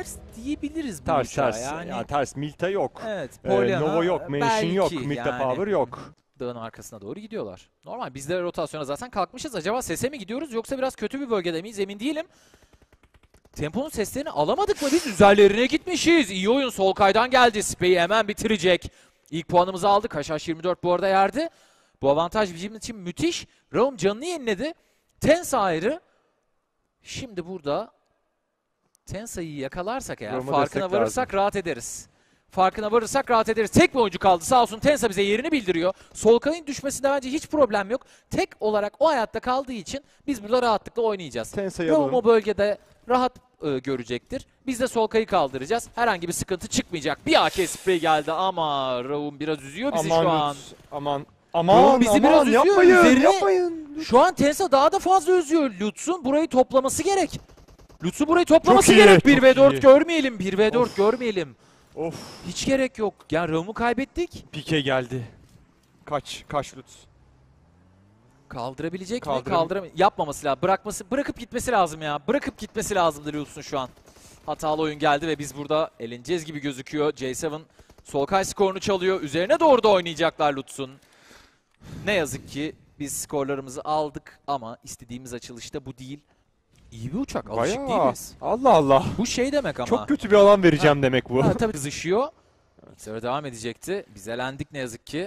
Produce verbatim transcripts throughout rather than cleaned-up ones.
ters diyebiliriz bu Ters uçağa. ters. Yani, Yani ters Milta yok. evet, Ee, Polyana Nova yok, Mansion yok, belki Milta yani. Power yok. Dağın arkasına doğru gidiyorlar. Normal biz de rotasyona zaten kalkmışız. Acaba sese mi gidiyoruz yoksa biraz kötü bir bölgede miyiz emin değilim. Temponun seslerini alamadık mı biz? Üzerlerine gitmişiz. İyi oyun Solkay'dan geldi. Spey'i hemen bitirecek. İlk puanımızı aldık. Haşhaş yirmi dört bu arada yerde. Bu avantaj bizim için müthiş. Raum canını yeniledi. Tensa ayrı. Şimdi burada Tensa'yı yakalarsak eğer Raum'a farkına destek varırsak lazım. rahat ederiz. Farkına varırsak rahat ederiz. Tek bir oyuncu kaldı. Sağ olsun Tensa bize yerini bildiriyor. Solkay'ın düşmesinde bence hiç problem yok. Tek olarak o hayatta kaldığı için biz burada rahatlıkla oynayacağız. Tensa'yı Raum alalım. o bölgede rahat e, görecektir. Biz de Solkay'ı kaldıracağız. Herhangi bir sıkıntı çıkmayacak. Bir A K spray geldi ama Raum biraz üzüyor bizi Aman şu an. Lutz, aman. Aman Raum bizi aman, biraz üzüyor. yapmayın, Üzerine- yapmayın. Şu an Tensa daha da fazla üzüyor. Lutz'un burayı toplaması gerek. Lutz'un burayı toplaması Çok iyi, gerek. çok bir ve dört iyi. görmeyelim. bir ve dört Of. görmeyelim. Of, Hiç gerek yok. Yani Raum'u kaybettik. Pike geldi. Kaç, kaç Lutz. Kaldırabilecek mi? Kaldıram- Kaldıram Yapmaması lazım. Bırakması, bırakıp gitmesi lazım ya. Bırakıp gitmesi lazımdır Lutz'un şu an. Hatalı oyun geldi ve biz burada eleneceğiz gibi gözüküyor. J seven Solkay skorunu çalıyor. Üzerine doğru da oynayacaklar Lutz'un. Ne yazık ki biz skorlarımızı aldık ama istediğimiz açılışta bu değil. İyi bir uçak. Alışık Bayağı. değiliz. Allah Allah. Bu şey demek ama. Çok kötü bir alan vereceğim demek bu. Ha, tabii kızışıyor. Sonra devam edecekti. Biz elendik ne yazık ki.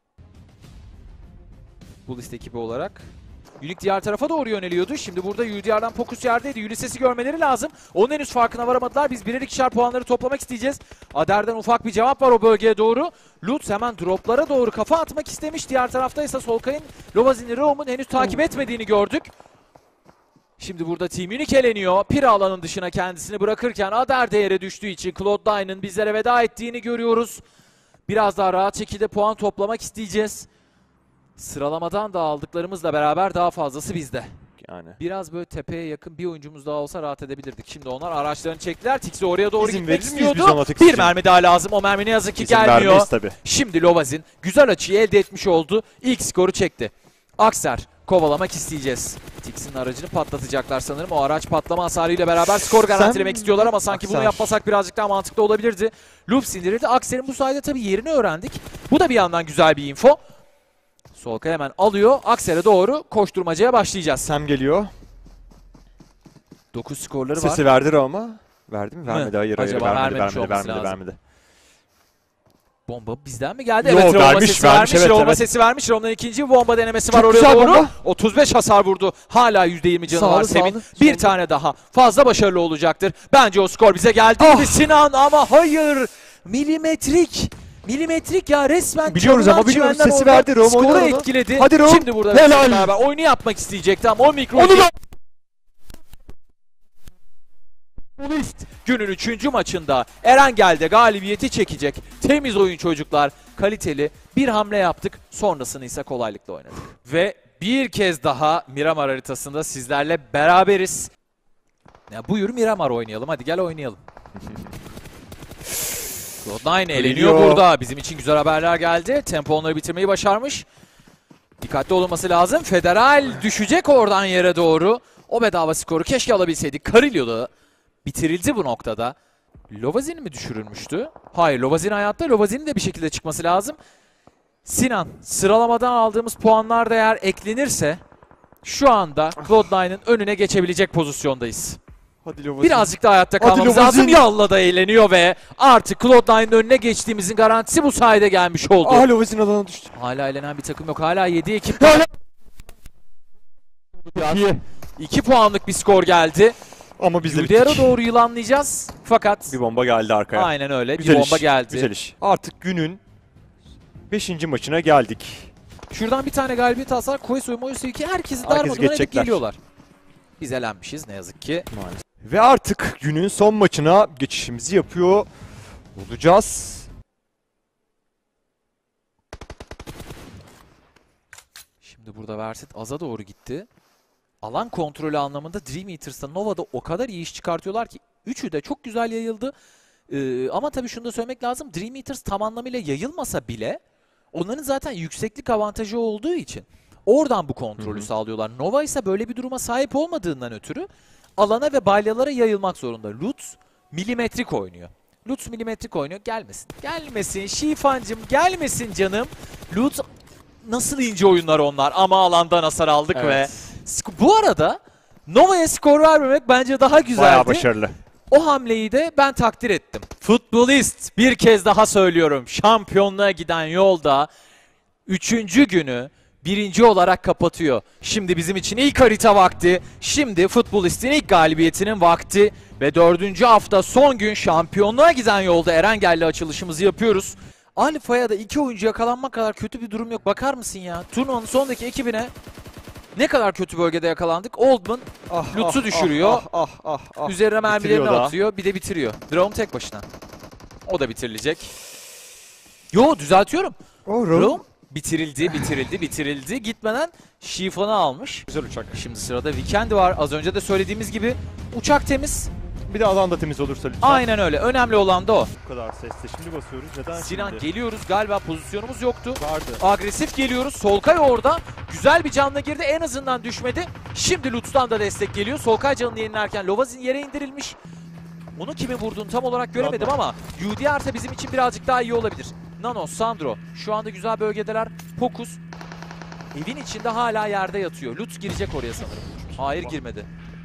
Bu liste ekibi olarak. Unique diğer tarafa doğru yöneliyordu. Şimdi burada U D R'dan Pokus yerdeydi. Ulysses'i görmeleri lazım. Onun henüz farkına varamadılar. Biz birer ikişer puanları toplamak isteyeceğiz. Ader'den ufak bir cevap var o bölgeye doğru. Lutz hemen droplara doğru kafa atmak istemiş. Diğer tarafta ise Solkay'ın Lovazin'i Raum'un henüz takip etmediğini gördük. Şimdi burada Team Unique eleniyor. Pira alanın dışına kendisini bırakırken Ader değere düştüğü için Cloud nine'ın bizlere veda ettiğini görüyoruz. Biraz daha rahat şekilde puan toplamak isteyeceğiz. Sıralamadan da aldıklarımızla beraber daha fazlası bizde. Yani. Biraz böyle tepeye yakın bir oyuncumuz daha olsa rahat edebilirdik. Şimdi onlar araçlarını çektiler. Tixi oraya doğru İzin gitmek verir miyiz biz istiyordu. ona Tix Bir için? mermi daha lazım. O mermi ne yazık ki İzin gelmiyor. vermeyiz tabii. Şimdi Lovazin güzel açıyı elde etmiş oldu. İlk skoru çekti. Akser kovalamak isteyeceğiz. Tix'in aracını patlatacaklar sanırım. O araç patlama hasarıyla beraber skor garantilemek Sen- istiyorlar ama sanki Akser. bunu yapmasak birazcık daha mantıklı olabilirdi. Loop sindirildi. Akser'in bu sayede tabii yerini öğrendik. Bu da bir yandan güzel bir info. Solkay hemen alıyor. Akser'e doğru koşturmacaya başlayacağız. Sam geliyor. dokuz skorları var. Sesi verdi ama. Verdi mi? Vermedi. Hayır, hayır. Acaba Vermedi, vermemiş vermedi, olması vermedi, lazım. vermedi. Bomba bizden mi geldi? Yo, Evet, Roma vermiş, sesi vermiş, vermiş. evet, Roma evet. sesi vermiş. Roma'nın ikinci bir bomba denemesi Çok var oraya güzel doğru. bomba. otuz beş hasar vurdu. Hala yüzde yirmi canı Sağlı, var Sem'in. sağlı, Bir sağlı. tane daha. Fazla başarılı olacaktır. Bence o skor bize geldi Ah! gibi Sinan ama hayır. Milimetrik. Milimetrik ya resmen. Biliyoruz çalınan ama biliyoruz. çimenler Sesi orada verdi, Roma skoru oynadı onu. etkiledi. Hadi Roma. Şimdi burada Helal. beraber oyunu yapmak isteyecekti ama o mikro Onu da... Futbolist günün üçüncü maçında Erengel'de galibiyeti çekecek. Temiz oyun çocuklar. Kaliteli bir hamle yaptık. Sonrasını ise kolaylıkla oynadık. Ve bir kez daha Miramar haritasında sizlerle beraberiz. Ya buyur Miramar oynayalım. Hadi gel oynayalım. Cloud nine eleniyor Geliyor. burada. Bizim için güzel haberler geldi. Tempo onları bitirmeyi başarmış. Dikkatli olunması lazım. Federal düşecek oradan yere doğru. O bedava skoru keşke alabilseydik. Carillo'da bitirildi bu noktada. Lovazin mi düşürülmüştü? Hayır, Lovazin hayatta. Lovazin'in de bir şekilde çıkması lazım. Sinan, sıralamadan aldığımız puanlar da eğer eklenirse şu anda Cloud nine'ın önüne geçebilecek pozisyondayız. Hadi Lovazin. Birazcık da hayatta Hadi kalmamız Lovazin. lazım. Yalla da eğleniyor ve artık Cloud nine'ın önüne geçtiğimizin garantisi bu sayede gelmiş oldu. Ah, Lovazin alana düştü. Hala elenen bir takım yok. Hala yedi ekip. Hala- İyi. iki puanlık bir skor geldi. Ama biz de Yudiar'a bittik. doğru yılanlayacağız. Fakat Bir bomba geldi arkaya. aynen öyle. Güzel bir bomba iş, geldi. Güzel iş. Artık günün beşinci maçına geldik. Şuradan bir tane galibiyet alsalar Koysoy, Moysoy ki herkesi Herkes darmadağın edip geçecekler. geliyorlar. Biz elenmişiz ne yazık ki. Maalesef. Ve artık günün son maçına geçişimizi yapıyor olacağız. Şimdi burada Verset Az'a doğru gitti. Alan kontrolü anlamında Dream Eaters'ta Nova'da o kadar iyi iş çıkartıyorlar ki üçü de çok güzel yayıldı. Ee, ama tabii şunu da söylemek lazım. Dream Eaters tam anlamıyla yayılmasa bile onların zaten yükseklik avantajı olduğu için oradan bu kontrolü Hı hı. sağlıyorlar. Nova ise böyle bir duruma sahip olmadığından ötürü alana ve balyalara yayılmak zorunda. Lutz milimetrik oynuyor. Lutz milimetrik oynuyor. Gelmesin. Gelmesin. Şifancım gelmesin canım. Lutz nasıl ince oyunlar onlar ama alandan hasar aldık Evet. ve bu arada Nova'ya skor vermemek bence daha güzeldi. Bayağı başarılı. O hamleyi de ben takdir ettim. Futbolist bir kez daha söylüyorum. Şampiyonluğa giden yolda üçüncü günü birinci olarak kapatıyor. Şimdi bizim için ilk harita vakti. Şimdi futbolistin ilk galibiyetinin vakti. Ve dördüncü hafta son gün şampiyonluğa giden yolda Erengel'le açılışımızı yapıyoruz. Alfa'ya da iki oyuncu yakalanmak kadar kötü bir durum yok. Bakar mısın ya? Turnuvanın sondaki ekibine ne kadar kötü bölgede yakalandık. Oldman Ah, Lutz'u ah, düşürüyor. Ah, ah, ah, ah. Üzerine mermilerini Bitiriyor da. atıyor. Bir de bitiriyor. Drone tek başına. O da bitirilecek. Yo düzeltiyorum. Oh, Drone bitirildi, bitirildi, bitirildi. Gitmeden Şifan'ı almış. Güzel uçak. Şimdi sırada Weekend var. Az önce de söylediğimiz gibi uçak temiz. Bir de alan da temiz olursa lütfen. Aynen öyle. Önemli olan da o. Bu kadar sesle. Şimdi basıyoruz. Neden Sinan şimdi? geliyoruz. Galiba pozisyonumuz yoktu. Vardı. Agresif geliyoruz. Solkay orada. Güzel bir canla girdi. En azından düşmedi. Şimdi Lutz'tan da destek geliyor. Solkay canını yenilerken Lovazin yere indirilmiş. Onu kimin vurduğunu tam olarak göremedim Nano. ama U D R'sa bizim için birazcık daha iyi olabilir. Nano, Sandro şu anda güzel bölgedeler. Pokus evin içinde hala yerde yatıyor. Lutz girecek oraya sanırım. Hayır girmedi.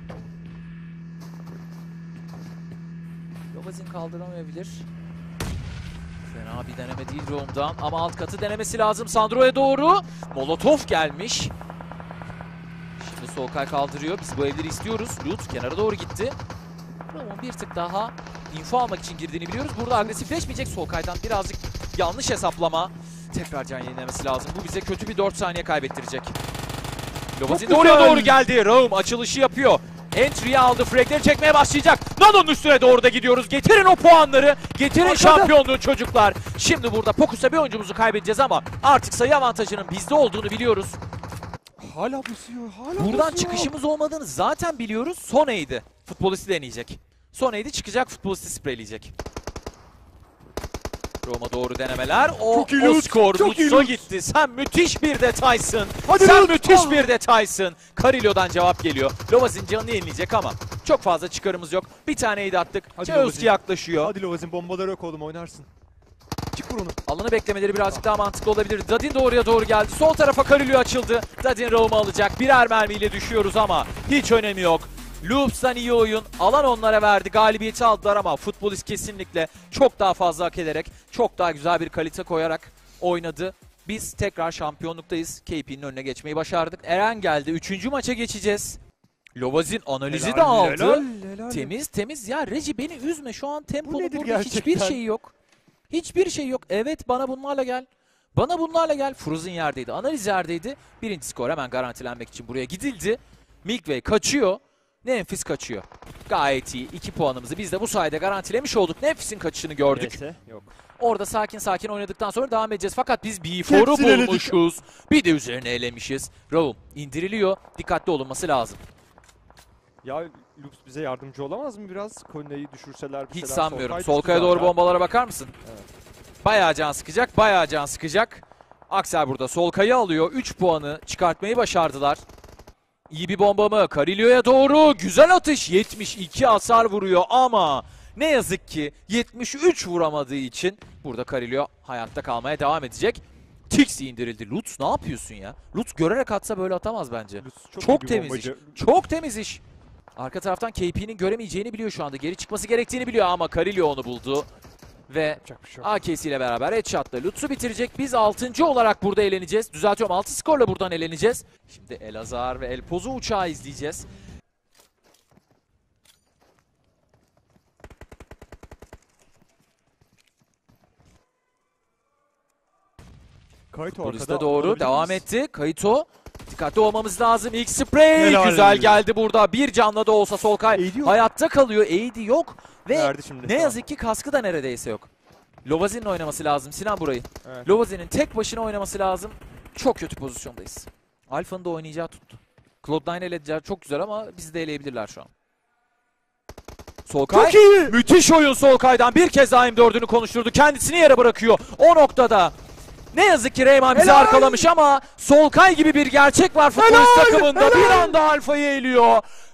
Lovazin kaldıramayabilir. Fena bir deneme değil Rome'dan ama alt katı denemesi lazım Sandro'ya doğru. Molotov gelmiş. Şimdi Solkay kaldırıyor. Biz bu evleri istiyoruz. Lutz kenara doğru gitti. Rome'un bir tık daha info almak için girdiğini biliyoruz. Burada agresifleşmeyecek. Solkay'dan birazcık yanlış hesaplama. Tekrar can yenilemesi lazım. Bu bize kötü bir dört saniye kaybettirecek. Lovazin de oraya doğru geldi. Rome açılışı yapıyor. Entry'yi aldı. Fragleri çekmeye başlayacak. Nano'nun üstüne doğru da gidiyoruz. Getirin o puanları. Getirin Arkada. şampiyonluğu çocuklar. Şimdi burada Pokus'a bir oyuncumuzu kaybedeceğiz ama artık sayı avantajının bizde olduğunu biliyoruz. Hala basıyor. Hala Buradan basıyor. çıkışımız olmadığını zaten biliyoruz. Soneydi. Futbolisti deneyecek. Soneydi çıkacak. Futbolisti spreyleyecek. Roma doğru denemeler. O, Çok iyi o Lutz, skor çok iyi Lutz'a Lutz. gitti. Sen müthiş bir detaysın. Hadi Sen Lutz. müthiş Ah. bir detaysın. Carillo'dan cevap geliyor. Lovazin canını yenileyecek ama çok fazla çıkarımız yok. Bir taneyi de attık. Hadi Ceoski Lovazin. yaklaşıyor. Hadi Lovazin bombaları yok oğlum oynarsın. Çık vur onu. Alanı beklemeleri birazcık daha mantıklı olabilir. Dadin doğruya doğru geldi. Sol tarafa Carillo açıldı. Dadin Rome'u alacak. Birer mermiyle düşüyoruz ama hiç önemi yok. Loops'tan iyi oyun. Alan onlara verdi. Galibiyeti aldılar ama futbolist kesinlikle çok daha fazla hak ederek, çok daha güzel bir kalite koyarak oynadı. Biz tekrar şampiyonluktayız. K P'nin önüne geçmeyi başardık. Eren geldi. Üçüncü maça geçeceğiz. Lovazin analizi Helal, de aldı. helal, helal. Temiz temiz. Ya Reji beni üzme. Şu an tempolu nedir burada hiçbir gerçekten? şey yok. Hiçbir şey yok. Evet bana bunlarla gel. Bana bunlarla gel. Frozen yerdeydi. Analiz yerdeydi. Birinci skor hemen garantilenmek için buraya gidildi. Milkway kaçıyor. Nefis kaçıyor. Gayet iyi. iki puanımızı biz de bu sayede garantilemiş olduk. Nefis'in kaçışını gördük. Neyse, yok. Orada sakin sakin oynadıktan sonra devam edeceğiz. Fakat biz B four'u Hepsini eledik. bulmuşuz. Bir de üzerine elemişiz. Raul indiriliyor. Dikkatli olunması lazım. Ya Lux bize yardımcı olamaz mı biraz? Konya'yı düşürseler bir Hiç şeyler. sanmıyorum. Solkay Solkaya düştü doğru zaten. bombalara bakar mısın? Evet. Bayağı can sıkacak. Bayağı can sıkacak. Aksel burada Solkay'ı alıyor. üç puanı çıkartmayı başardılar. İyi bir bomba mı? Carillo'ya doğru. Güzel atış. yetmiş iki hasar vuruyor ama ne yazık ki yetmiş üç vuramadığı için burada Carillo hayatta kalmaya devam edecek. Tixi indirildi. Lutz ne yapıyorsun ya? Lutz görerek atsa böyle atamaz bence. Lux çok, Çok iyi bir temiz bombacı. iş. Çok temiz iş. Arka taraftan K P'nin göremeyeceğini biliyor şu anda. Geri çıkması gerektiğini biliyor ama Carillo onu buldu. Ve Yapacak bir şey yok. A K C ile beraber headshot'la Lutz'u bitirecek. Biz altıncı olarak burada eleneceğiz. Düzeltiyorum altı skorla buradan eleneceğiz. Şimdi Elazar ve Elpozu uçağı izleyeceğiz. Kayıt Poliste doğru devam etti. Kayıto. Dikkatli olmamız lazım. İlk sprey. Helal. Güzel geldi burada. Bir canla da olsa Solkay Eğdi yok. hayatta kalıyor. Eğdi yok. Ve Verdi şimdi. ne Tamam. yazık ki kaskı da neredeyse yok. Lovazin'in oynaması lazım. Sinan burayı. Evet. Lovazin'in tek başına oynaması lazım. Çok kötü pozisyondayız. Alfa'nın da oynayacağı tuttu. Cloud nine elediler çok güzel ama bizi de eleyebilirler şu an. Solkay. Çok iyi. Müthiş oyun Solkay'dan. Bir kez daha M dördünü konuşturdu. Kendisini yere bırakıyor. O noktada ne yazık ki Reyman bizi Helal. arkalamış ama Solkay gibi bir gerçek var futbolist Helal. takımında. Helal. Bir anda Alfa'yı eliyor.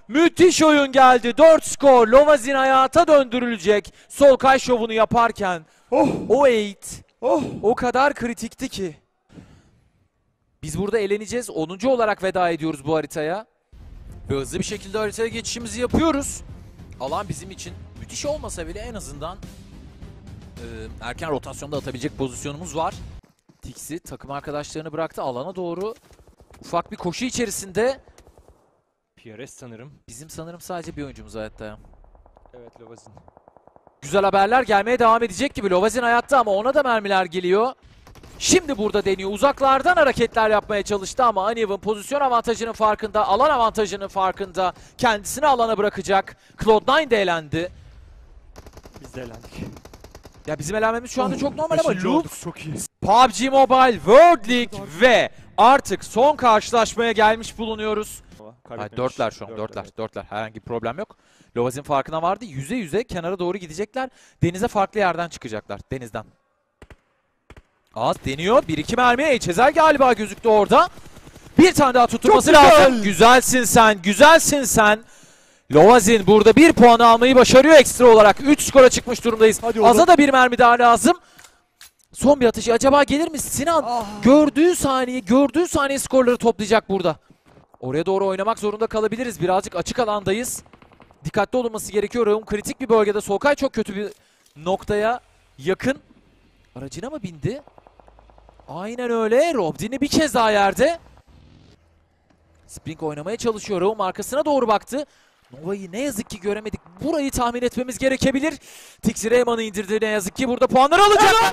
Müthiş oyun geldi. dört skor. Lovazin hayata döndürülecek. Solkay şovunu yaparken. Oh. O eight Oh. o kadar kritikti ki. Biz burada eleneceğiz. onuncu olarak veda ediyoruz bu haritaya. Ve hızlı bir şekilde haritaya geçişimizi yapıyoruz. Alan bizim için müthiş olmasa bile en azından e, erken rotasyonda atabilecek pozisyonumuz var. Tixi takım arkadaşlarını bıraktı. Alana doğru ufak bir koşu içerisinde. P R S sanırım. Bizim sanırım sadece bir oyuncumuz hayatta ya. Evet, Lovazin. Güzel haberler gelmeye devam edecek gibi. Lovazin hayatta ama ona da mermiler geliyor. Şimdi burada deniyor. Uzaklardan hareketler yapmaya çalıştı ama Uneven pozisyon avantajının farkında, alan avantajının farkında. Kendisini alana bırakacak. Cloud nine de elendi. Biz de elendik. Ya bizim elenmemiz şu anda çok normal ama Beşinci Loop, olduk, çok iyi. P U B G Mobile World League ve artık son karşılaşmaya gelmiş bulunuyoruz. Hayır, dörtler şu an, dörtler, evet. dörtler. Herhangi bir problem yok. Lovazin farkına vardı. Yüze yüze kenara doğru gidecekler. Denize farklı yerden çıkacaklar. Denizden. Az deniyor. Bir iki mermi. Eçezel galiba gözüktü orada. Bir tane daha tutturması Çok güzel. lazım. Güzelsin sen. Güzelsin sen. Lovazin burada bir puan almayı başarıyor ekstra olarak. üç skora çıkmış durumdayız. Hadi oğlum. Az'a da bir mermi daha lazım. Son bir atışı acaba gelir mi? Sinan Ah. gördüğü saniye, gördüğü saniye skorları toplayacak burada. Oraya doğru oynamak zorunda kalabiliriz. Birazcık açık alandayız. Dikkatli olunması gerekiyor. Raum kritik bir bölgede. Solkay çok kötü bir noktaya yakın. Aracına mı bindi? Aynen öyle. Robdin'i bir kez daha yerde. Spring oynamaya çalışıyor. Raum arkasına doğru baktı. Nova'yı ne yazık ki göremedik. Burayı tahmin etmemiz gerekebilir. Tixi Rayman'ı indirdi ne yazık ki. Burada puanları alacak.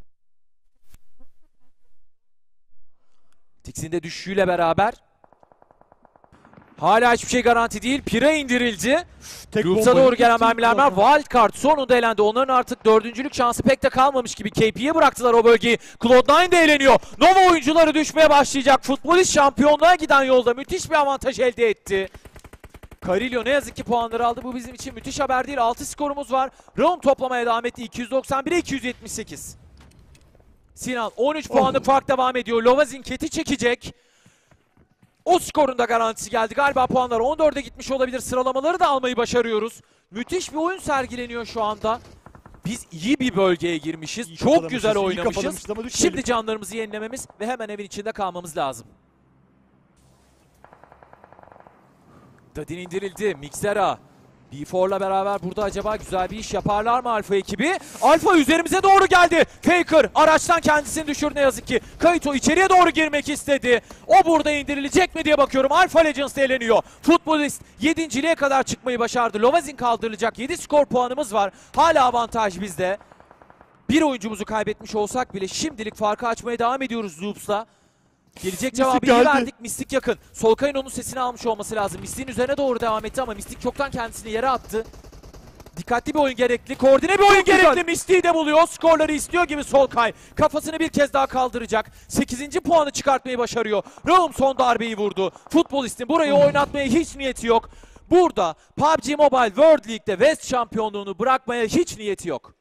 Tixi'nin de düşüşüyle beraber. Hala hiçbir şey garanti değil. Pira indirildi. Tek Loops'a bombayı doğru gelen tuttum mermiler var. zaten. Wildcard sonunda elendi. Onların artık dördüncülük şansı pek de kalmamış gibi. K P'ye bıraktılar o bölgeyi. Cloud nine de eğleniyor. Nova oyuncuları düşmeye başlayacak. Futbolist şampiyonluğa giden yolda müthiş bir avantaj elde etti. Carillo ne yazık ki puanları aldı. Bu bizim için müthiş haber değil. altı skorumuz var. Raum toplamaya devam etti. iki yüz doksan bire iki yüz yetmiş sekiz. Sinan on üç puanlık fark devam ediyor. Lovazin keti çekecek. O skorun da garantisi geldi. Galiba puanlar on dörde gitmiş olabilir. Sıralamaları da almayı başarıyoruz. Müthiş bir oyun sergileniyor şu anda. Biz iyi bir bölgeye girmişiz. İyi Çok kafalamışız, güzel iyi oynamışız. kafalamışız ama düşmeyelim. Şimdi canlarımızı yenilememiz ve hemen evin içinde kalmamız lazım. Dadin indirildi. Mixera. B four'la beraber burada acaba güzel bir iş yaparlar mı Alfa ekibi? Alfa üzerimize doğru geldi. Faker araçtan kendisini düşürdü ne yazık ki. Kaito içeriye doğru girmek istedi. O burada indirilecek mi diye bakıyorum. Alfa Legends eğleniyor. Futbolist yedinciliğe kadar çıkmayı başardı. Lovazin kaldırılacak. yedi skor puanımız var. Hala avantaj bizde. Bir oyuncumuzu kaybetmiş olsak bile şimdilik farkı açmaya devam ediyoruz Loops'la. Gelecek cevabı iyi geldi. verdik. Mistik yakın. Solkay'ın onun sesini almış olması lazım. Mistik'in üzerine doğru devam etti ama Mistik çoktan kendisini yere attı. Dikkatli bir oyun gerekli. Koordine bir oyun Çok güzel. gerekli. Mistik'i de buluyor. Skorları istiyor gibi Solkay. Kafasını bir kez daha kaldıracak. sekizinci puanı çıkartmayı başarıyor. Raum son darbeyi vurdu. Futbolistin burayı oynatmaya hiç niyeti yok. Burada P U B G Mobile World League'de West şampiyonluğunu bırakmaya hiç niyeti yok.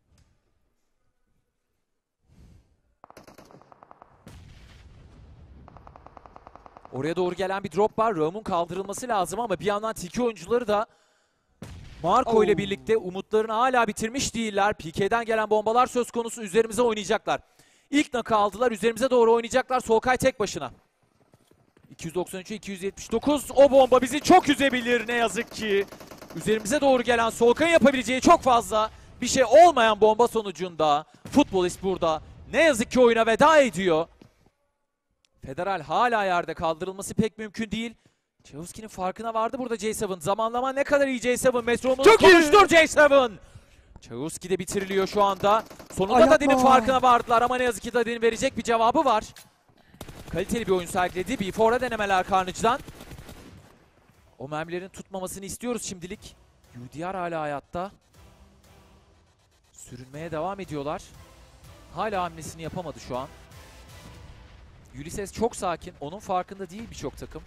Oraya doğru gelen bir drop var. Raum'un kaldırılması lazım ama bir yandan Tiki oyuncuları da Marco ile Oh. birlikte umutlarını hala bitirmiş değiller. P K'den gelen bombalar söz konusu, üzerimize oynayacaklar. İlk nakı aldılar, üzerimize doğru oynayacaklar. Solkay tek başına. iki yüz doksan üçe iki yüz yetmiş dokuz. O bomba bizi çok üzebilir ne yazık ki. Üzerimize doğru gelen Solkay'ın yapabileceği çok fazla bir şey olmayan bomba sonucunda futbolist burada ne yazık ki oyuna veda ediyor. Federal hala yerde, kaldırılması pek mümkün değil. Çavuzki'nin farkına vardı burada J seven. Zamanlama ne kadar iyi J seven. Metronomu Çok iyi. konuştur J seven. Çavuzki de bitiriliyor şu anda. Sonunda Ay, Dadin'in yapma. farkına vardılar ama ne yazık ki Dadin'in verecek bir cevabı var. Kaliteli bir oyun sergiledi. B four'a denemeler Carnage'dan. O mermilerin tutmamasını istiyoruz şimdilik. U D R hala hayatta. Sürünmeye devam ediyorlar. Hala hamlesini yapamadı şu an. Ulysses çok sakin. Onun farkında değil birçok takım.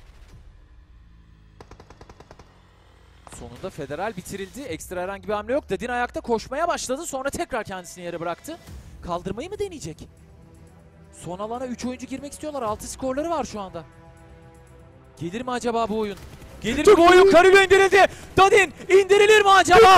Sonunda Federal bitirildi. Ekstra herhangi bir hamle yok. Dadin ayakta koşmaya başladı. Sonra tekrar kendisini yere bıraktı. Kaldırmayı mı deneyecek? Son alana üç oyuncu girmek istiyorlar. altı skorları var şu anda. Gelir mi acaba bu oyun? Gelir mi bu oyun? Karibü indirildi. Dadin indirilir mi acaba?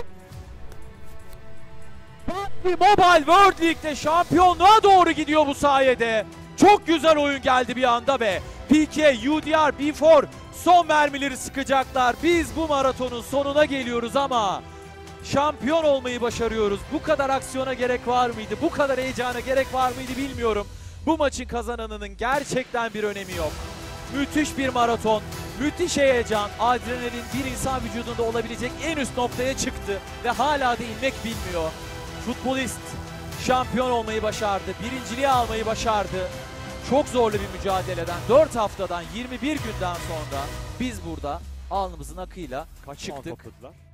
P U B G Mobile World League'de şampiyonluğa doğru gidiyor bu sayede. Çok güzel oyun geldi bir anda ve P K, U D R, B dört son mermileri sıkacaklar. Biz bu maratonun sonuna geliyoruz ama şampiyon olmayı başarıyoruz. Bu kadar aksiyona gerek var mıydı? Bu kadar heyecana gerek var mıydı bilmiyorum. Bu maçın kazananının gerçekten bir önemi yok. Müthiş bir maraton, müthiş heyecan, adrenalin bir insan vücudunda olabilecek en üst noktaya çıktı ve hala da inmek bilmiyor. Futbolist şampiyon olmayı başardı, birinciliği almayı başardı. Çok zorlu bir mücadeleden, dört haftadan, yirmi bir günden sonra biz burada alnımızın akıyla çıktık.